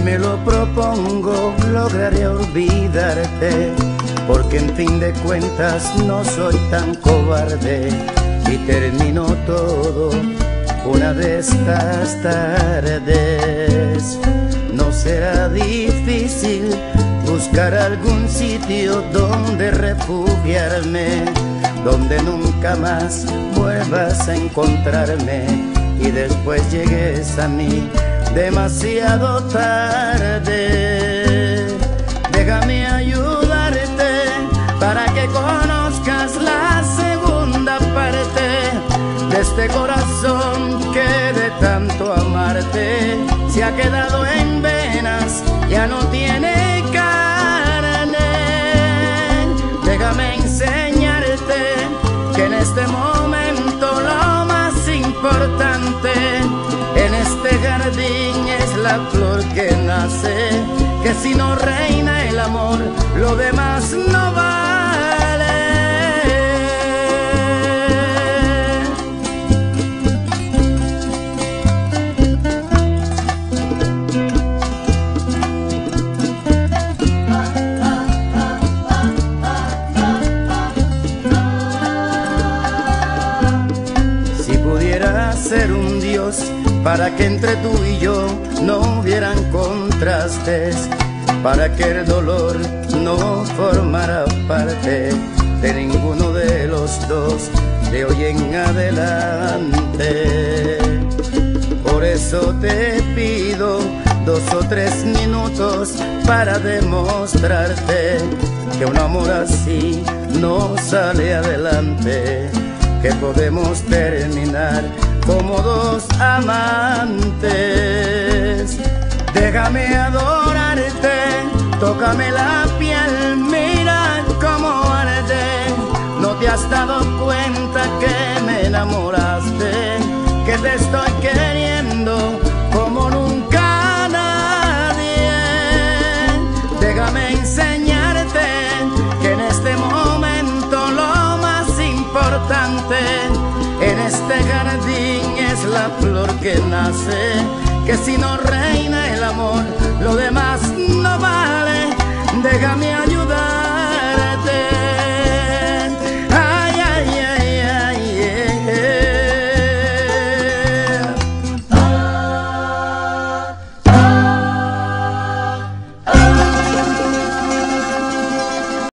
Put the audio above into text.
me lo propongo, lograré olvidarte, porque en fin de cuentas no soy tan cobarde y termino todo una de estas tardes. No será difícil buscar algún sitio donde refugiarme, donde nunca más vuelvas a encontrarme y después llegues a mí demasiado tarde. Déjame ayudarte para que conozcas la segunda parte de este corazón que de tanto amarte se ha quedado en venas, ya no tiene carne. Déjame enseñarte que en este momento lo más importante en este jardín es la flor que nace, que si no reina el amor, lo demás no vale. Si pudiera ser un Dios para que entre tú y yo no hubieran contrastes, para que el dolor no formara parte de ninguno de los dos de hoy en adelante. Por eso te pido 2 o 3 minutos para demostrarte que un amor así no sale adelante, que podemos terminar como 2 amantes. Déjame adorarte, tócame la piel, mira cómo arde. No te has dado cuenta que me enamoraste, que te estoy queriendo como nunca nadie. Déjame enseñarte que en este momento lo más importante en este jardín es la flor que nace, que si no reina el amor, lo demás no vale. Déjame ayudar.